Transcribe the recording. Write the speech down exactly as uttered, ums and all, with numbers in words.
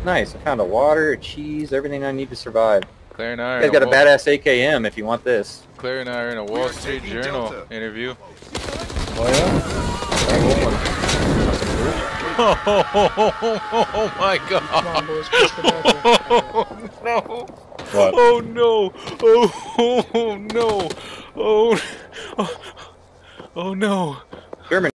Nice. I found a water, a cheese, everything I need to survive. Claire and I are You guys got a badass A K M if you want this. Claire and I are in a Wall Street Journal Delta. interview. Oh yeah? Oh, oh, oh, oh, oh my god! Come on, boys, push the back Oh no! What? Oh no! Oh, oh no! Oh, oh, oh no! German.